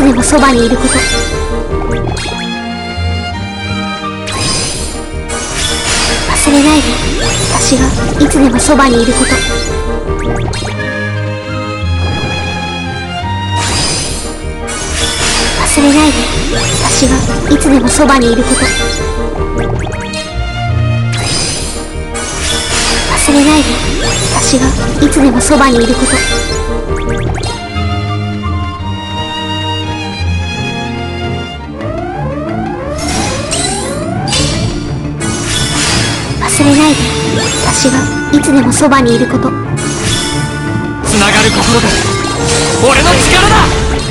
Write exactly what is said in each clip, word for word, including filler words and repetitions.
でもそばにいること。忘れないで、私がいつでもそばにいること。忘れないで、私がいつでもそばにいること。忘れないで、私がいつでもそばにいること。忘れないで、私がいつでもそばにいること。 つながる心が俺の力だ。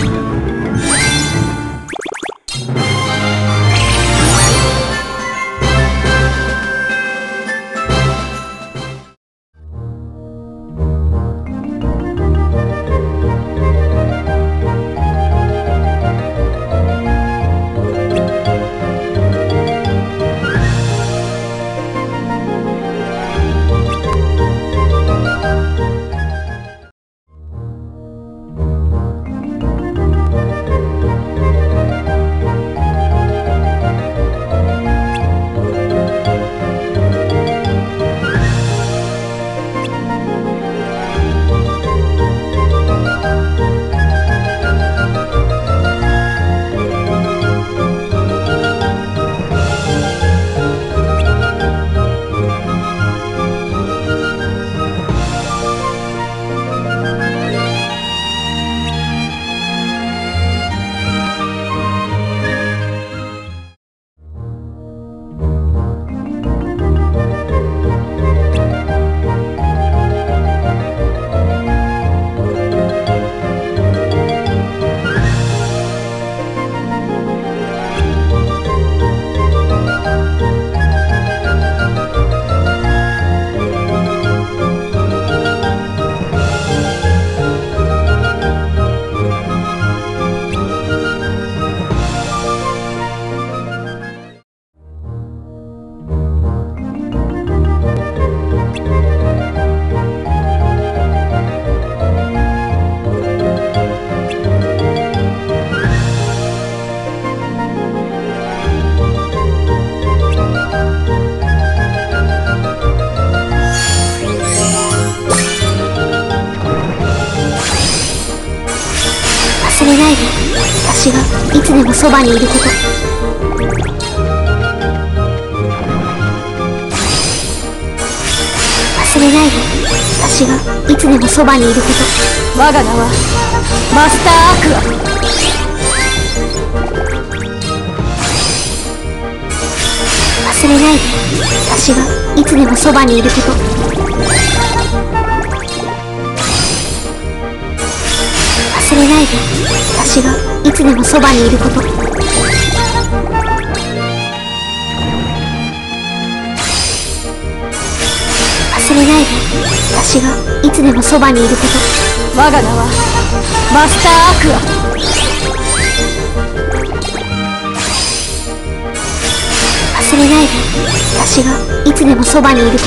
忘れないで、私がいつでもそばにいること。忘れないで、私がいつでもそばにいること。 我が名はマスターアクア。 忘れないで、私がいつでもそばにいること。忘れないで、私がいつでもそばにいること。忘れないで、私がいつでもそばにいること。 我が名はマスターアクア。 忘れないで、私がいつでもそばにいること。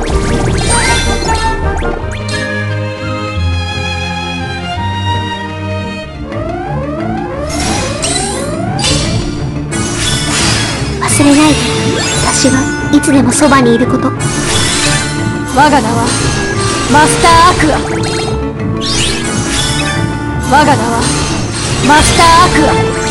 忘れないで、私がいつでもそばにいること。 我が名はマスターアクア。我が名はマスターアクア。